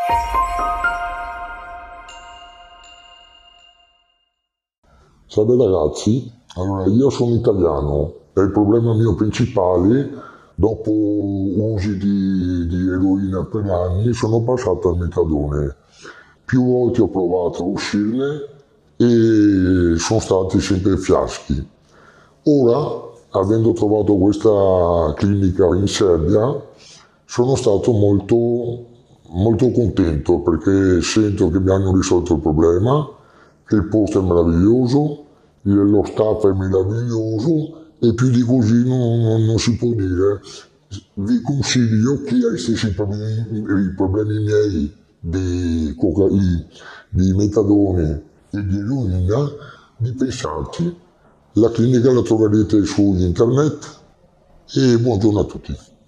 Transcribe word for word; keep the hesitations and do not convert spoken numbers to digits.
Salve ragazzi, allora io sono italiano e il problema mio principale, dopo usi di, di eroina per anni, sono passato al metadone. Più volte ho provato a uscirne e sono stati sempre fiaschi. Ora, avendo trovato questa clinica in Serbia, sono stato molto, molto contento perché sento che mi hanno risolto il problema, che il posto è meraviglioso, lo staff è meraviglioso e più di così non, non, non si può dire. Vi consiglio chi ha gli stessi problemi, i problemi miei di, cocaina, di metadone e di eroina, di pensarci. La clinica la troverete su internet e buongiorno a tutti.